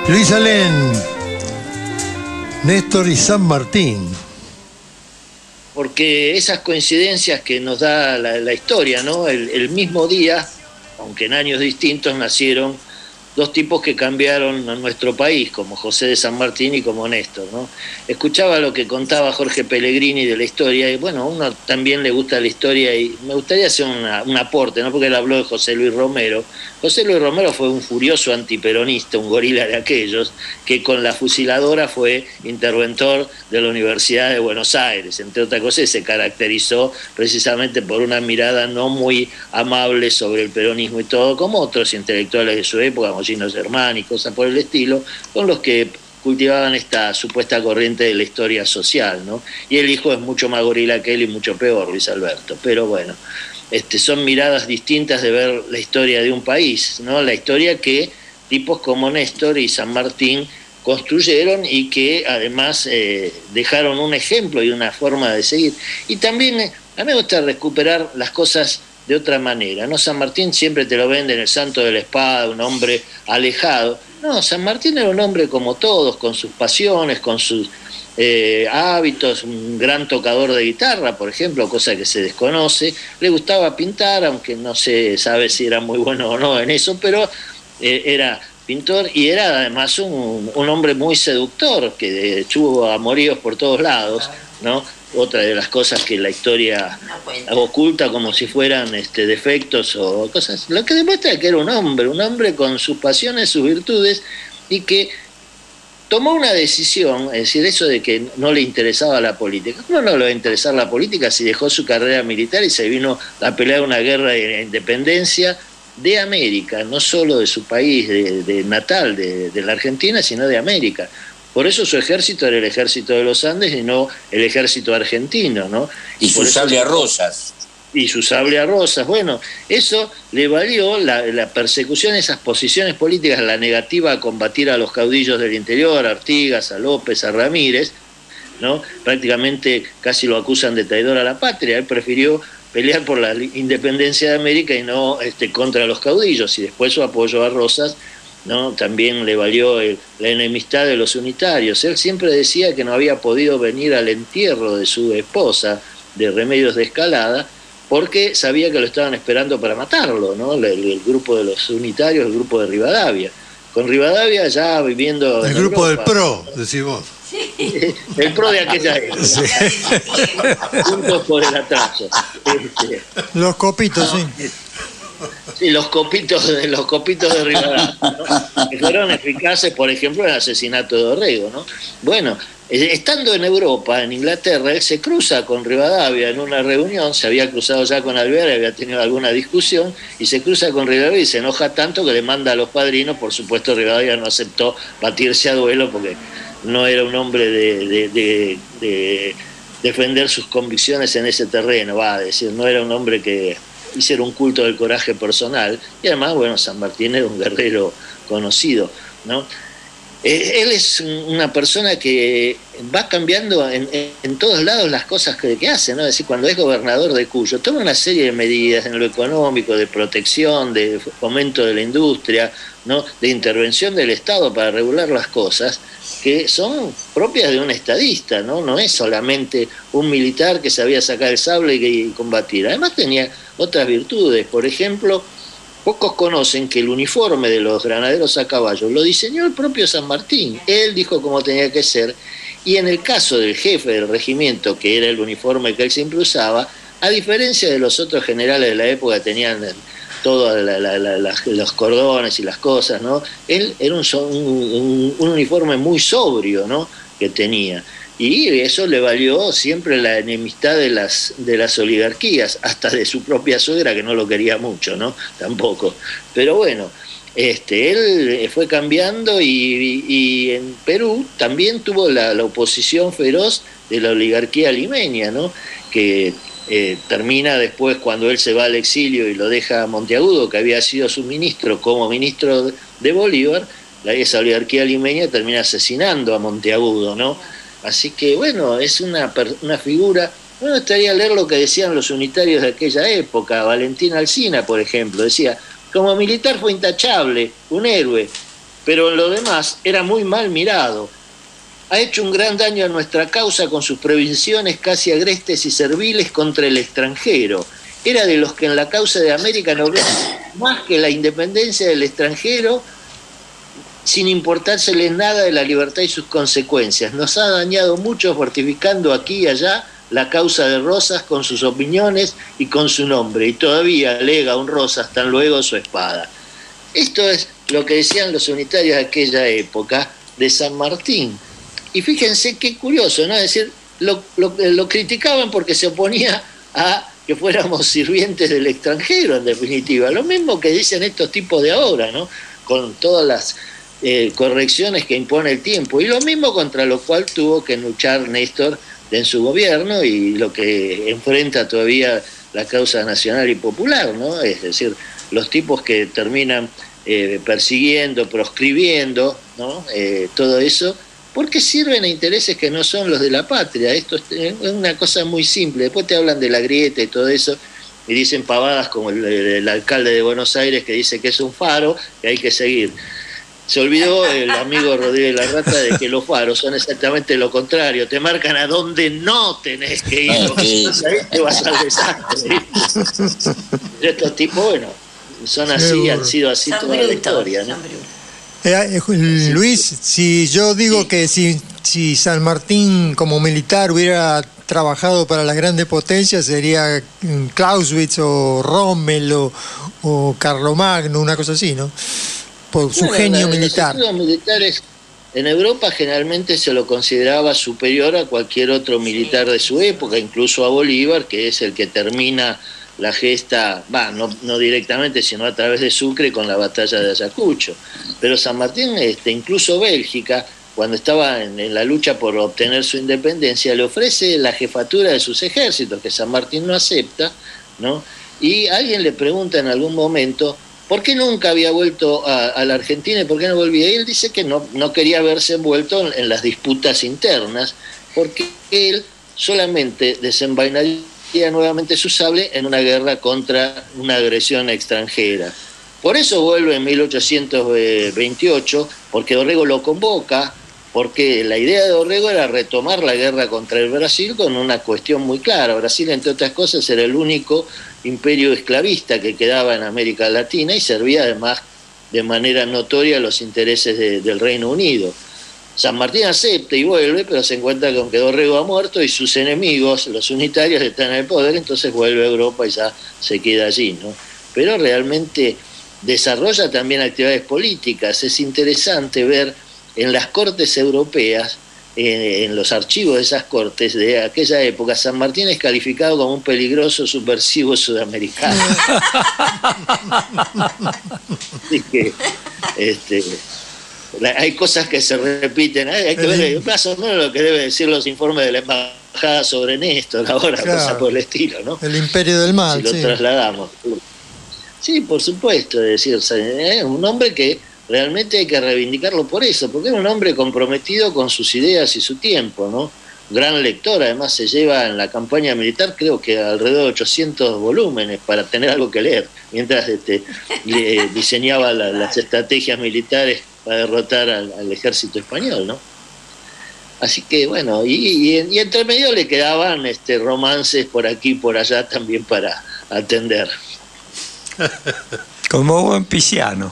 Luis Alén, Néstor y San Martín. Porque esas coincidencias que nos da la historia, ¿no? El mismo día, aunque en años distintos, nacieron dos tipos que cambiaron a nuestro país, como José de San Martín y como Néstor, ¿no? Escuchaba lo que contaba Jorge Pellegrini de la historia, y bueno, a uno también le gusta la historia, y me gustaría hacer un aporte, ¿no? Porque él habló de José Luis Romero. José Luis Romero fue un furioso antiperonista, un gorila de aquellos, que con la fusiladora fue interventor de la Universidad de Buenos Aires, entre otras cosas, y se caracterizó precisamente por una mirada no muy amable sobre el peronismo y todo, como otros intelectuales de su época, como Gino Germán y cosas por el estilo, con los que cultivaban esta supuesta corriente de la historia social, ¿no? Y el hijo es mucho más gorila que él y mucho peor, Luis Alberto. Pero bueno, son miradas distintas de ver la historia de un país, ¿no? La historia que tipos como Néstor y San Martín construyeron y que además dejaron un ejemplo y una forma de seguir. Y también a mí me gusta recuperar las cosas de otra manera, ¿no? San Martín siempre te lo venden el santo de la espada, un hombre alejado. No, San Martín era un hombre como todos, con sus pasiones, con sus hábitos, un gran tocador de guitarra, por ejemplo, cosa que se desconoce. Le gustaba pintar, aunque no se sabe si era muy bueno o no en eso, pero era pintor y era además un hombre muy seductor, que tuvo amoríos por todos lados, ¿no? Otra de las cosas que la historia oculta como si fueran defectos o cosas, lo que demuestra que era un hombre con sus pasiones, sus virtudes, y que tomó una decisión, es decir, eso de que no le interesaba la política. ¿Cómo no le va a interesar la política si dejó su carrera militar y se vino a pelear una guerra de independencia de América, no solo de su país de natal, de la Argentina, sino de América? Por eso su ejército era el ejército de los Andes y no el ejército argentino, ¿no? Y su sable a rosas. Y su sable a rosas. Bueno, eso le valió la persecución, esas posiciones políticas, la negativa a combatir a los caudillos del interior, a Artigas, a López, a Ramírez, ¿no? Prácticamente casi lo acusan de traidor a la patria. Él prefirió pelear por la independencia de América y no contra los caudillos, y después su apoyo a Rosas, ¿no? También le valió la enemistad de los unitarios. Él siempre decía que no había podido venir al entierro de su esposa, de Remedios de Escalada, porque sabía que lo estaban esperando para matarlo, ¿no? El grupo de los unitarios, el grupo de Rivadavia. Con Rivadavia ya viviendo el grupo Europa, del PRO, decís vos. Sí. El PRO de aquella época. Sí. Juntos por el atraso. Los copitos, sí. Sí, los copitos de Rivadavia, ¿no? Que fueron eficaces, por ejemplo, en el asesinato de Dorrego, ¿no? Bueno, estando en Europa, en Inglaterra, él se cruza con Rivadavia en una reunión, se había cruzado ya con Alvear, había tenido alguna discusión, y se cruza con Rivadavia y se enoja tanto que le manda a los padrinos. Por supuesto, Rivadavia no aceptó batirse a duelo porque no era un hombre de defender sus convicciones en ese terreno, no era un hombre que hiciera un culto del coraje personal, y además, bueno, San Martín era un guerrero conocido, ¿no? Él es una persona que va cambiando en todos lados las cosas que hace, ¿no? Es decir, cuando es gobernador de Cuyo, toma una serie de medidas en lo económico, de protección, de fomento de la industria, ¿no? De intervención del Estado para regular las cosas, que son propias de un estadista, ¿no? No es solamente un militar que sabía sacar el sable y combatir. Además tenía otras virtudes. Por ejemplo, pocos conocen que el uniforme de los granaderos a caballo lo diseñó el propio San Martín. Él dijo cómo tenía que ser, y en el caso del jefe del regimiento, que era el uniforme que él siempre usaba, a diferencia de los otros generales de la época, tenían todos los cordones y las cosas, ¿no? Él era un uniforme muy sobrio, ¿no? Que tenía. Y eso le valió siempre la enemistad de las oligarquías, hasta de su propia suegra, que no lo quería mucho, ¿no? Tampoco. Pero bueno, él fue cambiando, y en Perú también tuvo la oposición feroz de la oligarquía limeña, ¿no? Que termina después, cuando él se va al exilio y lo deja a Monteagudo, que había sido su ministro, como ministro de Bolívar, esa oligarquía limeña termina asesinando a Monteagudo, ¿no? Así que, bueno, es una figura. Bueno, estaría leer lo que decían los unitarios de aquella época. Valentín Alsina, por ejemplo, decía: como militar fue intachable, un héroe, pero en lo demás era muy mal mirado. Ha hecho un gran daño a nuestra causa con sus prevenciones casi agrestes y serviles contra el extranjero. Era de los que en la causa de América no ven más que la independencia del extranjero, sin importárseles nada de la libertad y sus consecuencias. Nos ha dañado mucho fortificando aquí y allá la causa de Rosas con sus opiniones y con su nombre, y todavía alega un Rosas tan luego su espada. Esto es lo que decían los unitarios de aquella época de San Martín. Y fíjense qué curioso, ¿no? Es decir, lo criticaban porque se oponía a que fuéramos sirvientes del extranjero, en definitiva. Lo mismo que dicen estos tipos de ahora, ¿no? Con todas las correcciones que impone el tiempo. Y lo mismo contra lo cual tuvo que luchar Néstor en su gobierno y lo que enfrenta todavía la causa nacional y popular, ¿no? Es decir, los tipos que terminan persiguiendo, proscribiendo, ¿no? Todo eso, porque sirven a intereses que no son los de la patria. Esto es una cosa muy simple. Después te hablan de la grieta y todo eso, y dicen pavadas como el alcalde de Buenos Aires que dice que es un faro que hay que seguir. Se olvidó el amigo Rodríguez Larrata de que los faros son exactamente lo contrario, te marcan a dónde no tenés que ir, ahí te vas al desastre. Estos tipos, bueno, son así, han sido así toda la historia, ¿no? Luis, si yo digo que si San Martín como militar hubiera trabajado para las grandes potencias, sería Clausewitz o Rommel o Carlomagno, una cosa así, ¿no? Por su genio militar. Los militares en Europa generalmente se lo consideraba superior a cualquier otro militar de su época, incluso a Bolívar, que es el que termina la gesta, no directamente, sino a través de Sucre con la batalla de Ayacucho. Pero San Martín, incluso Bélgica, cuando estaba en la lucha por obtener su independencia, le ofrece la jefatura de sus ejércitos, que San Martín no acepta, ¿no? Y alguien le pregunta en algún momento ¿por qué nunca había vuelto a la Argentina y por qué no volvía? Y él dice que no quería verse envuelto en las disputas internas, porque él solamente desenvainaría nuevamente su sable en una guerra contra una agresión extranjera. Por eso vuelve en 1828, porque Dorrego lo convoca, porque la idea de Dorrego era retomar la guerra contra el Brasil con una cuestión muy clara. Brasil, entre otras cosas, era el único imperio esclavista que quedaba en América Latina y servía además de manera notoria a los intereses del Reino Unido. San Martín acepta y vuelve, pero se encuentra con que Dorrego ha muerto y sus enemigos, los unitarios, están en el poder, entonces vuelve a Europa y ya se queda allí, ¿no? Pero realmente desarrolla también actividades políticas. Es interesante ver en las cortes europeas, en los archivos de esas cortes de aquella época, San Martín es calificado como un peligroso subversivo sudamericano. Así que hay cosas que se repiten, hay que ver más o menos lo que deben decir los informes de la embajada sobre Néstor ahora, claro, cosas por el estilo, ¿no? El imperio del mal, si lo trasladamos. Sí, por supuesto, es decir, un hombre que realmente hay que reivindicarlo por eso, porque era un hombre comprometido con sus ideas y su tiempo, ¿no? Gran lector, además se lleva en la campaña militar creo que alrededor de 800 volúmenes para tener algo que leer, mientras diseñaba las estrategias militares para derrotar al ejército español, ¿no? Así que bueno, y entre medio le quedaban romances por aquí y por allá también para atender. Como buen pisciano.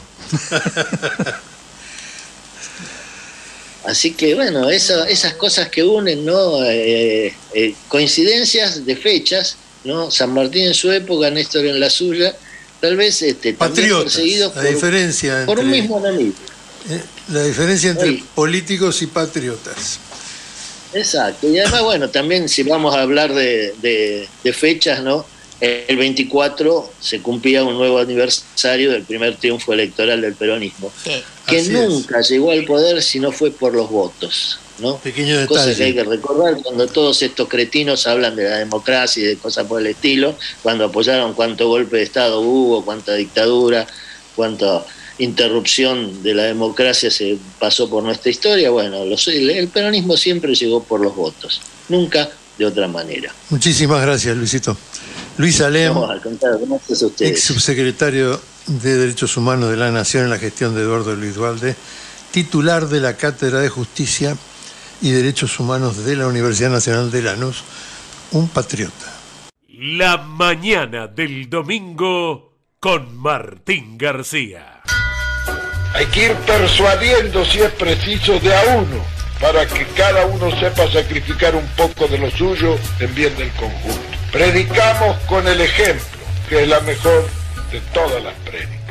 Así que bueno, esas cosas que unen, ¿no? Coincidencias de fechas, ¿no? San Martín en su época, Néstor en la suya, tal vez también perseguidos por un mismo enemigo. La diferencia entre políticos y patriotas. Exacto, y además bueno, también si vamos a hablar de fechas, ¿no? El 24 se cumplía un nuevo aniversario del primer triunfo electoral del peronismo, que así nunca llegó al poder si no fue por los votos, ¿no? Pequeño detalle. Cosas que hay que recordar cuando todos estos cretinos hablan de la democracia y de cosas por el estilo, cuando apoyaron cuánto golpe de Estado hubo, cuánta dictadura, cuánta interrupción de la democracia se pasó por nuestra historia. Bueno, el peronismo siempre llegó por los votos, nunca de otra manera. Muchísimas gracias, Luisito. Luis Alem, al contrario, gracias a ustedes. ex subsecretario de Derechos Humanos de la Nación en la gestión de Eduardo Luis Duhalde, titular de la Cátedra de Justicia y Derechos Humanos de la Universidad Nacional de Lanús, un patriota. La mañana del domingo con Martín García. Hay que ir persuadiendo, si es preciso, de a uno, para que cada uno sepa sacrificar un poco de lo suyo en bien del conjunto. Predicamos con el ejemplo, que es la mejor de todas las prédicas.